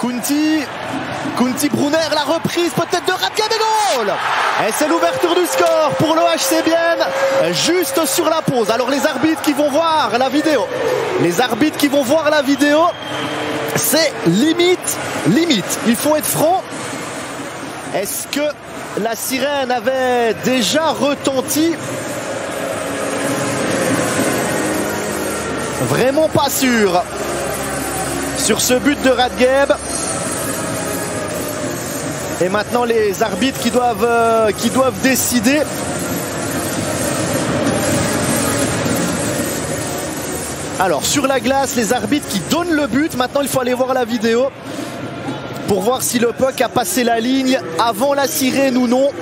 Kunti Brunner, la reprise peut-être de Radgeb et goal. Et c'est l'ouverture du score pour le HC Bienne, juste sur la pause. Alors les arbitres qui vont voir la vidéo, c'est limite. Il faut être franc. Est-ce que la sirène avait déjà retenti? Vraiment pas sûr sur ce but de Radgeb. Et maintenant les arbitres qui doivent décider. Alors sur la glace, les arbitres qui donnent le but. Maintenant il faut aller voir la vidéo pour voir si le puck a passé la ligne avant la sirène ou non.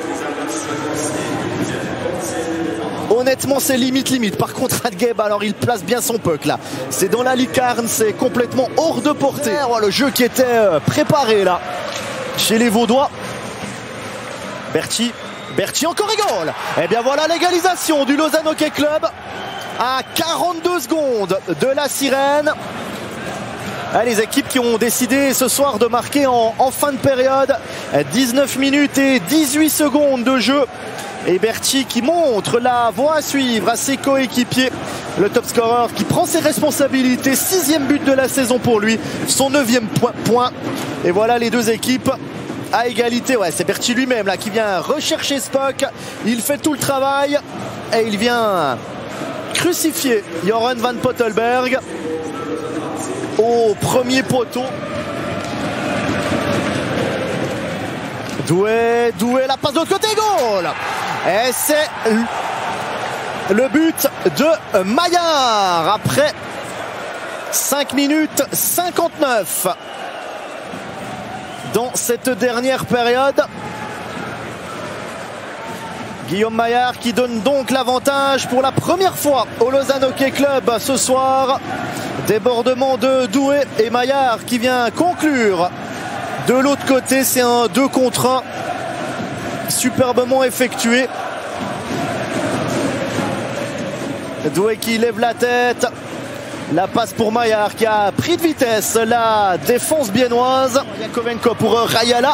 Honnêtement c'est limite. Par contre Radgeb, alors il place bien son puck là. C'est dans la lucarne, c'est complètement hors de portée. Le jeu qui était préparé là chez les Vaudois. Berti encore et goal. Et bien voilà l'égalisation du Lausanne Hockey Club à 42 secondes de la sirène. Les équipes qui ont décidé ce soir de marquer en fin de période. 19 minutes et 18 secondes de jeu. Et Berti qui montre la voie à suivre à ses coéquipiers. Le top scorer qui prend ses responsabilités. 6e but de la saison pour lui. Son 9e point. Et voilà les deux équipes à égalité. Ouais, c'est Berti lui-même là qui vient rechercher ce puck. Il fait tout le travail. Et il vient crucifier Joran van Pottelberg au premier poteau. Doué, la passe de l'autre côté, goal. Et c'est le but de Maillard après 5 minutes 59 dans cette dernière période. Guillaume Maillard qui donne donc l'avantage pour la première fois au Lausanne Hockey Club ce soir. Débordement de Doué et Maillard qui vient conclure. De l'autre côté, c'est un 2 contre 1 superbement effectué. Doué qui lève la tête. La passe pour Maillard qui a pris de vitesse la défense biennoise. Yakovenko pour Rayala.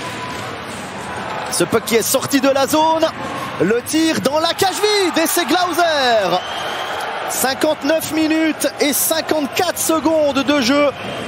Ce puck qui est sorti de la zone. Le tir dans la cage vide et c'est Glauser. 59 minutes et 54 secondes de jeu.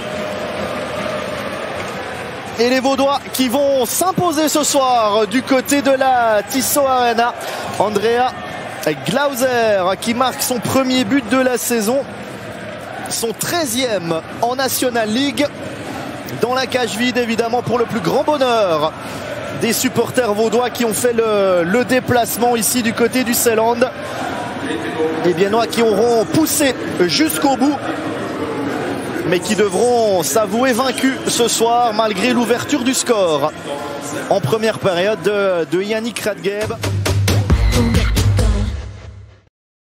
Et les Vaudois qui vont s'imposer ce soir du côté de la Tissot Arena. Andrea Glauser qui marque son premier but de la saison. Son 13e en National League. Dans la cage vide évidemment pour le plus grand bonheur des supporters vaudois qui ont fait le déplacement ici du côté du Seeland. Les Biennois qui auront poussé jusqu'au bout, mais qui devront s'avouer vaincus ce soir malgré l'ouverture du score en première période de Yannick Radgeb.